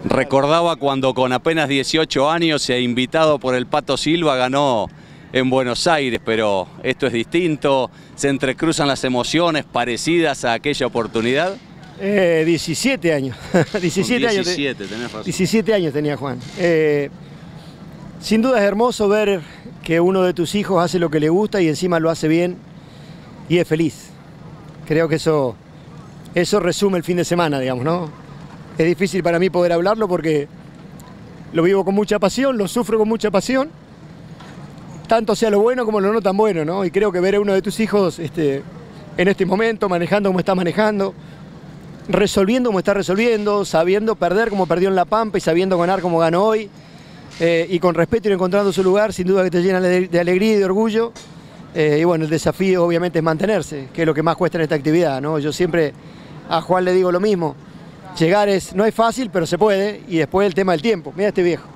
Recordaba cuando con apenas 18 años e invitado por el Pato Silva ganó en Buenos Aires, pero esto es distinto, se entrecruzan las emociones parecidas a aquella oportunidad. 17 años. 17 años. 17, tenés razón. 17 años tenía Juan. Sin duda es hermoso ver que uno de tus hijos hace lo que le gusta y encima lo hace bien y es feliz. Creo que eso resume el fin de semana, digamos, ¿no? Es difícil para mí poder hablarlo porque lo vivo con mucha pasión, lo sufro con mucha pasión, tanto sea lo bueno como lo no tan bueno, ¿no? Y creo que ver a uno de tus hijos en este momento, manejando como está manejando, resolviendo como está resolviendo, sabiendo perder como perdió en La Pampa y sabiendo ganar como ganó hoy, y con respeto ir encontrando su lugar, sin duda que te llena de alegría y de orgullo. Y bueno, el desafío obviamente es mantenerse, que es lo que más cuesta en esta actividad, ¿no? Yo siempre a Juan le digo lo mismo, llegar no es fácil, pero se puede, y después el tema del tiempo. Mira este viejo.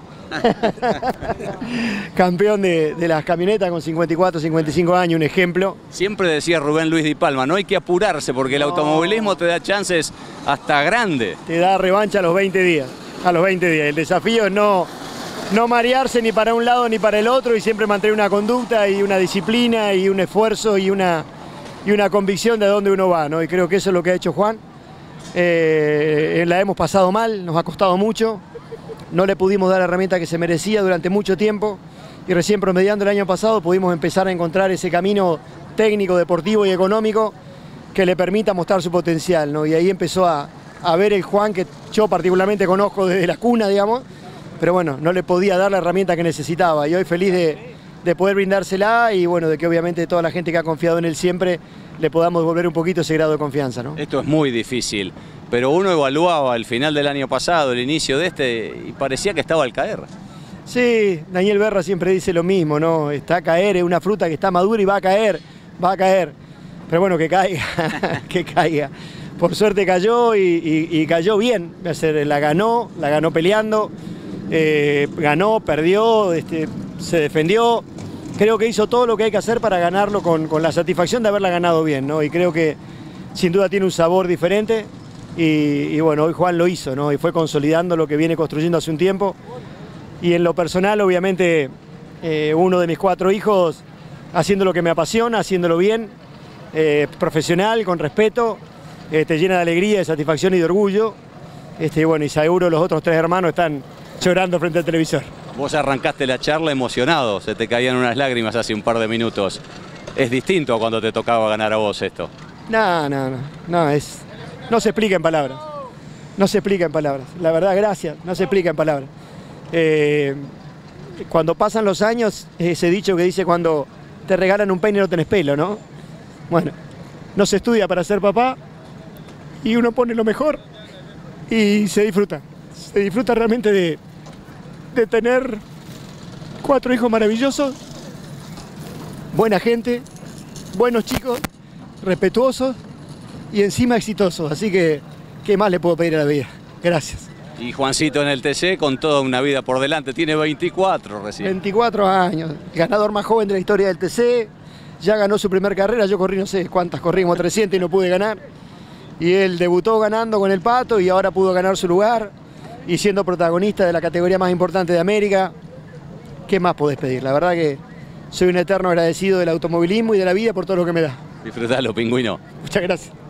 Campeón de las camionetas con 54, 55 años, un ejemplo. Siempre decía Rubén Luis Di Palma, no hay que apurarse porque el automovilismo te da chances hasta grandes. Te da revancha a los 20 días. A los 20 días. El desafío es no marearse ni para un lado ni para el otro y siempre mantener una conducta y una disciplina y un esfuerzo y una convicción de dónde uno va, ¿no? Y creo que eso es lo que ha hecho Juan. La hemos pasado mal, nos ha costado mucho. No le pudimos dar la herramienta que se merecía durante mucho tiempo y recién promediando el año pasado pudimos empezar a encontrar ese camino técnico, deportivo y económico que le permita mostrar su potencial, ¿no? Y ahí empezó a ver el Juan que yo particularmente conozco desde la cuna, digamos, pero bueno, no le podía dar la herramienta que necesitaba y hoy feliz de poder brindársela y bueno, de que obviamente toda la gente que ha confiado en él siempre le podamos devolver un poquito ese grado de confianza, ¿no? Esto es muy difícil, pero uno evaluaba el final del año pasado, el inicio de este, y parecía que estaba al caer. Sí, Daniel Berra siempre dice lo mismo, ¿no? Está a caer, es una fruta que está madura y va a caer. Pero bueno, que caiga, que caiga. Por suerte cayó y cayó bien. La ganó peleando, ganó, perdió, se defendió. Creo que hizo todo lo que hay que hacer para ganarlo con la satisfacción de haberla ganado bien, ¿no? Y creo que sin duda tiene un sabor diferente y bueno, hoy Juan lo hizo, ¿no? Y fue consolidando lo que viene construyendo hace un tiempo. Y en lo personal, obviamente, uno de mis 4 hijos haciendo lo que me apasiona, haciéndolo bien, profesional, con respeto, te llena de alegría, de satisfacción y de orgullo. Bueno, y seguro los otros 3 hermanos están llorando frente al televisor. Vos arrancaste la charla emocionado, se te caían unas lágrimas hace un par de minutos. ¿Es distinto a cuando te tocaba ganar a vos esto? No se explica en palabras. No se explica en palabras. La verdad, gracias, no se explica en palabras. Cuando pasan los años, ese dicho que dice cuando te regalan un peine no tenés pelo, ¿no? Bueno, no se estudia para ser papá y uno pone lo mejor y se disfruta. Se disfruta realmente de tener 4 hijos maravillosos, buena gente, buenos chicos, respetuosos y encima exitosos. Así que, ¿qué más le puedo pedir a la vida? Gracias. Y Juancito en el TC con toda una vida por delante, tiene 24 recién. 24 años, ganador más joven de la historia del TC, ya ganó su primer carrera, yo corrí no sé cuántas, corrimos 300 y no pude ganar. Y él debutó ganando con el Pato y ahora pudo ganar su lugar y siendo protagonista de la categoría más importante de América. ¿Qué más podés pedir? La verdad que soy un eterno agradecido del automovilismo y de la vida por todo lo que me da. Disfrutalo, pingüino. Muchas gracias.